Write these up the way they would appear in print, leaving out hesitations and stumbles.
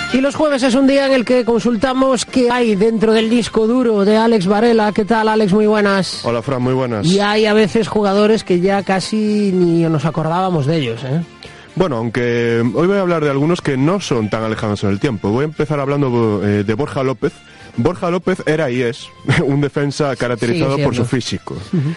Y los jueves es un día en el que consultamos qué hay dentro del disco duro de Alex Varela. ¿Qué tal, Alex? Muy buenas. Hola, Fran, muy buenas. Y hay a veces jugadores que ya casi ni nos acordábamos de ellos, ¿eh? Bueno, aunque hoy voy a hablar de algunos que no son tan alejados en el tiempo. Voy a empezar hablando de Borja López. Borja López era y es un defensa caracterizado por su físico.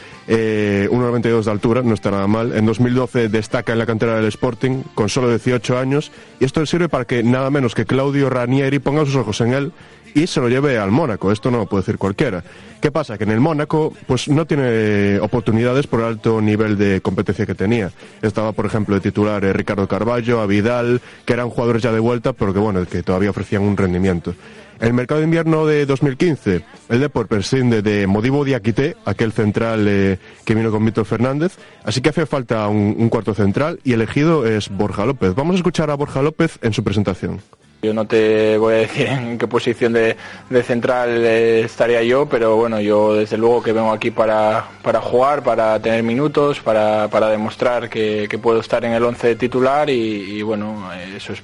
1,92 de altura, no está nada mal. En 2012 destaca en la cantera del Sporting con solo 18 años. Y esto le sirve para que nada menos que Claudio Ranieri ponga sus ojos en él y se lo lleve al Mónaco. Esto no lo puede decir cualquiera. ¿Qué pasa? Que en el Mónaco pues no tiene oportunidades por el alto nivel de competencia que tenía. Estaba, por ejemplo, de titular Ricardo Carballo, a Vidal, que eran jugadores ya de vuelta, pero que bueno, que todavía ofrecían un rendimiento. En el mercado de invierno de 2015, el Depor prescinde de Modibo Diakité, aquel central que vino con Víctor Fernández, así que hace falta un cuarto central y elegido es Borja López. Vamos a escuchar a Borja López en su presentación. Yo no te voy a decir en qué posición de central estaría yo, pero bueno, yo desde luego que vengo aquí para jugar, para tener minutos, para demostrar que puedo estar en el 11 titular y bueno, eso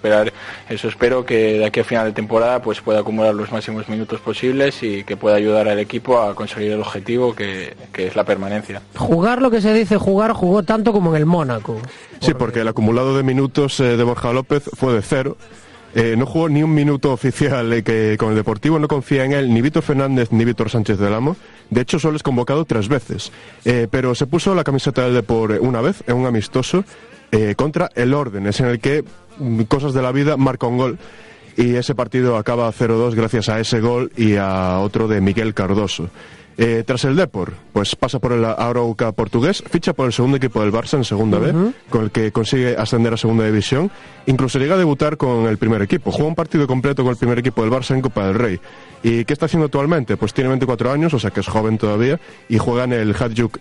espero que de aquí a final de temporada pues pueda acumular los máximos minutos posibles y que pueda ayudar al equipo a conseguir el objetivo que es la permanencia. Jugar, lo que se dice jugar, jugó tanto como en el Mónaco. Sí, porque el acumulado de minutos de Borja López fue de 0. No jugó ni un minuto oficial que con el Deportivo no confía en él ni Víctor Fernández ni Víctor Sánchez del Amo. De hecho, solo es convocado 3 veces. Pero se puso la camiseta del Depor una vez, en un amistoso, contra el Órdenes, en el que, cosas de la vida, marca un gol. Y ese partido acaba 0-2 gracias a ese gol y a otro de Miguel Cardoso. Tras el Depor, pues pasa por el Arauca portugués, ficha por el segundo equipo del Barça en segunda B, con el que consigue ascender a segunda división, incluso llega a debutar con el primer equipo, juega un partido completo con el primer equipo del Barça en Copa del Rey. ¿Y qué está haciendo actualmente? Pues tiene 24 años, o sea que es joven todavía, y juega en el Hajduk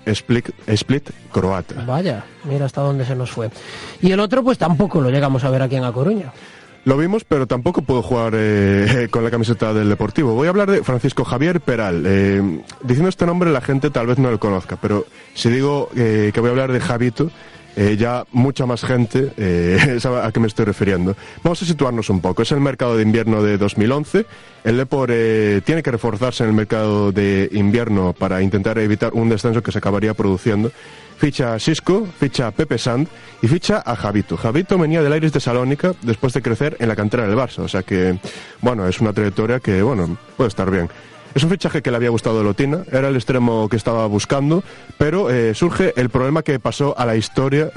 Split croata. Vaya, mira hasta dónde se nos fue. Y el otro pues tampoco lo llegamos a ver aquí en A Coruña. Lo vimos, pero tampoco pudo jugar con la camiseta del Deportivo. Voy a hablar de Francisco Javier Peral. Diciendo este nombre la gente tal vez no lo conozca, pero si digo que voy a hablar de Javito, ya mucha más gente sabe a qué me estoy refiriendo. Vamos a situarnos un poco. Es el mercado de invierno de 2011. El Depor tiene que reforzarse en el mercado de invierno para intentar evitar un descenso que se acabaría produciendo. Ficha a Xisco, ficha a Pepe Sand y ficha a Javito. Javito venía del Aris de Salónica después de crecer en la cantera del Barça. O sea que, bueno, es una trayectoria que, bueno, puede estar bien. Es un fichaje que le había gustado a Lotina, era el extremo que estaba buscando, pero surge el problema que pasó a la historia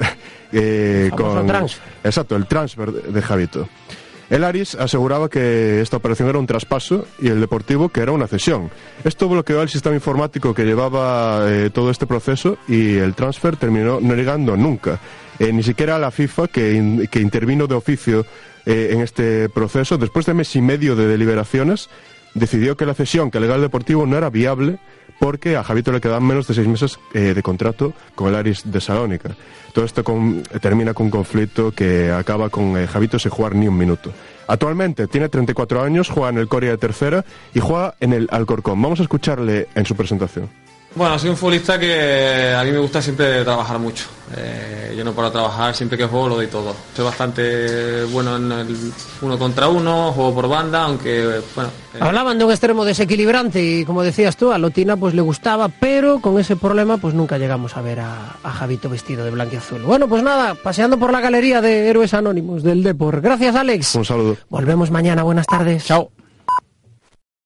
con... transfer. Exacto, el transfer de Javito. El Aris aseguraba que esta operación era un traspaso y el Deportivo que era una cesión. Esto bloqueó el sistema informático que llevaba todo este proceso y el transfer terminó no llegando nunca. Ni siquiera a la FIFA que intervino de oficio en este proceso, después de mes y medio de deliberaciones, decidió que la cesión que alegaba el Deportivo no era viable porque a Javito le quedaban menos de 6 meses de contrato con el Aris de Salónica. Todo esto termina con un conflicto que acaba con Javito sin jugar ni un minuto. Actualmente tiene 34 años, juega en el Coria de tercera y juega en el Alcorcón. Vamos a escucharle en su presentación. Bueno, soy un futbolista que a mí me gusta siempre trabajar mucho. Yo no paro a trabajar, siempre que juego lo doy todo. Soy bastante bueno en el 1 contra 1, juego por banda, aunque bueno... Hablaban de un extremo desequilibrante y como decías tú, a Lotina pues le gustaba, pero con ese problema pues nunca llegamos a ver a Javito vestido de blanquiazul. Bueno, pues nada, paseando por la galería de héroes anónimos del Depor. Gracias, Alex. Un saludo. Volvemos mañana, buenas tardes. Chao.